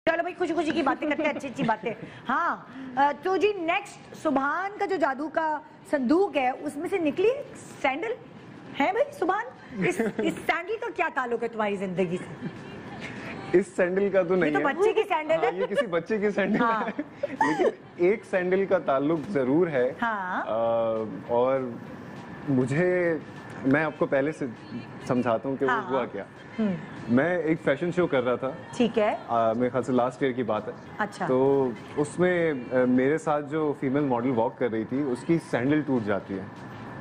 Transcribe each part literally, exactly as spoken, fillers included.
चलो भाई खुशी खुशी की बातें करते हैं, अच्छी अच्छी बातें। हाँ तो जी नेक्स्ट सुभान का जो जादू का संदूक है उसमें से निकली सैंडल है भाई। सुभान इस इस सैंडल का क्या ताल्लुक है तुम्हारी जिंदगी से? इस सैंडल का तो नहीं ये तो है। बच्चे की सैंडल हाँ, है। ये किसी बच्चे की सैंडल हाँ। है लेकिन एक सैंडल का ताल्लुक जरूर है। हाँ। आ, और मुझे मैं आपको पहले से समझाता हूँ कि हाँ। वो हुआ क्या। मैं एक फैशन शो कर रहा था। ठीक है। आ, मेरे ख्याल से लास्ट ईयर की बात है। अच्छा। तो उसमें आ, मेरे साथ जो फीमेल मॉडल वॉक कर रही थी उसकी सैंडल टूट जाती है।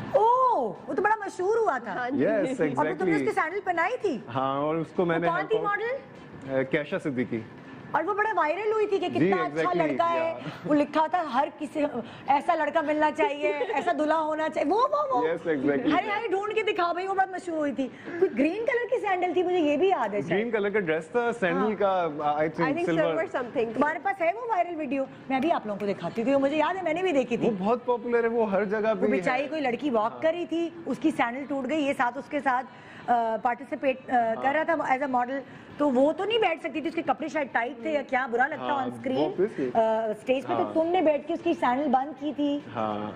ओह वो तो बड़ा मशहूर हुआ था। यस और तो तुमने एग्जैक्टली। उसकी सैंडल पहनाई थी। हाँ और उसको मैंने कौन थी मॉडल? कैशा सिद्दीकी। और वो बड़ा वायरल हुई थी कि कितना exactly, अच्छा लड़का है। वो लिखा था हर किसी ऐसा लड़का मिलना चाहिए, ऐसा दूल्हा होना चाहिए। वो वो वो yes, exactly. हरे हरे ढूंढ के दिखाओ भाई, वो बहुत मशहूर हुई थी। कोई ग्रीन कलर की सैंडल थी, मुझे ये भी याद है। ग्रीन कलर का ड्रेस था, सैंडल का आई थिंक सिल्वर समथिंग। तुम्हारे पास है वो वायरल वीडियो? मैं भी आप लोगों को दिखाती थी, मुझे याद है मैंने भी देखी थी। वो बहुत पॉपुलर है, वो हर जगह पे। वो बेचारी कोई लड़की वॉक कर रही थी, उसकी सैंडल टूट गई, ये साथ उसके साथ पार्टिसिपेट कर रहा था एज अ मॉडल। तो वो तो नहीं बैठ सकती थी, उसके कपड़े शायद टाइट थे या क्या, बुरा लगता ऑन स्क्रीन स्टेज पे। तो तुमने बैठ के उसकी सैंडल बंद की थी। हाँ।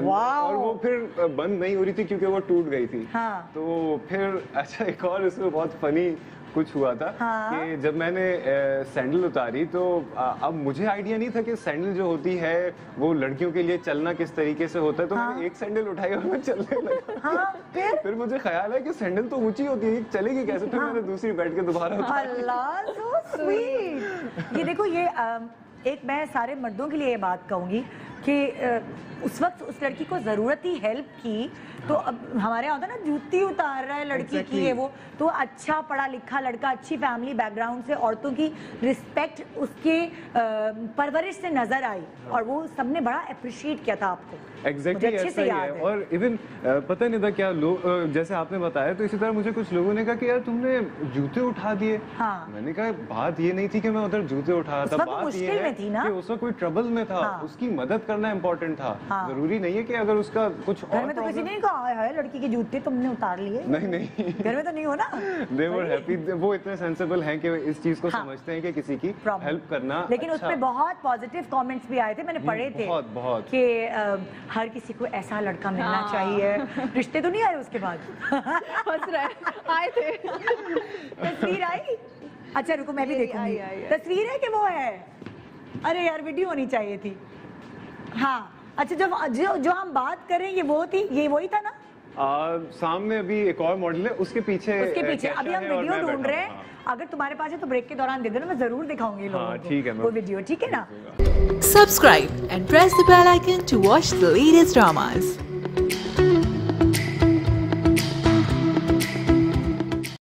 और वो फिर बंद नहीं हो रही थी क्योंकि वो टूट गई थी। हाँ। तो फिर अच्छा एक और इसमें बहुत फनी कुछ हुआ था। हाँ। कि जब मैंने सैंडल उतारी तो आ, अब मुझे आइडिया नहीं था कि सैंडल जो होती है वो लड़कियों के लिए चलना किस तरीके से होता है। तो हाँ। मैंने एक सैंडल उठाई और मैं चलने लगा। हाँ, फिर? फिर मुझे ख्याल है कि सैंडल तो ऊंची होती है, चलेगी कैसे? फिर हाँ। मैंने दूसरी बैठ के दोबारा अल्लाह सो स्वीट। ये देखो ये आ, एक मैं सारे मर्दों के लिए ये बात कहूंगी कि उस वक्त उस लड़की को जरूरत थी हेल्प की। तो अब हमारे यहाँ होता है ना जूती उतार रहा है लड़की exactly. की है वो तो अच्छा पढ़ा लिखा लड़का, अच्छी फैमिली बैकग्राउंड से, औरतों की रिस्पेक्ट उसके परवरिश से नजर आई। हाँ। और वो सबने बड़ा अप्रिशिएट किया था आपको। एग्जैक्टली exactly ऐसा ही है। है और इवन पता नहीं था क्या लोग, जैसे आपने बताया तो इसी तरह मुझे कुछ लोगों ने कहा कि यार तुमने जूते उठा दिए। हाँ। मैंने कहा बात ये नहीं थी कि मैं उधर जूते उठा रहा था, बात ये है कि उस वक्त कोई ट्रबल में था। हाँ। उसकी मदद करना इम्पोर्टेंट था। हाँ। जरूरी नहीं है कि अगर उसका कुछ और में तो किसी ने कहा है लड़की के जूते तुमने उतार लिए। नहीं नहीं घर में तो नहीं हो ना। They were happy, वो इतने सेंसिबल हैं कि इस चीज को हाँ। समझते हैं कि किसी की हेल्प करना। लेकिन अच्छा। उसमें बहुत पॉजिटिव कमेंट्स भी आए थे, मैंने पढ़े थे बहुत बहुत कि हर किसी को ऐसा लड़का मिलना हाँ। चाहिए। रिश्ते तो नहीं आए उसके बाद? हंस रहे आए थे। तस्वीर आई? अच्छा रुको मैं भी देखूंगी। तस्वीर है कि वो है? अरे यार वीडियो होनी चाहिए थी। हाँ अच्छा जो जो जो हम बात करें ये वो थी, ये वही था ना? आ, सामने अभी एक और मॉडल है, उसके पीछे उसके पीछे अभी हम वीडियो ढूंढ रहे हैं। अगर तुम्हारे पास है तो ब्रेक के दौरान दे देना, मैं जरूर दिखाऊंगी लोगों को। ठीक है वो वीडियो, ठीक है ना? Subscribe and press the bell icon to watch the latest dramas.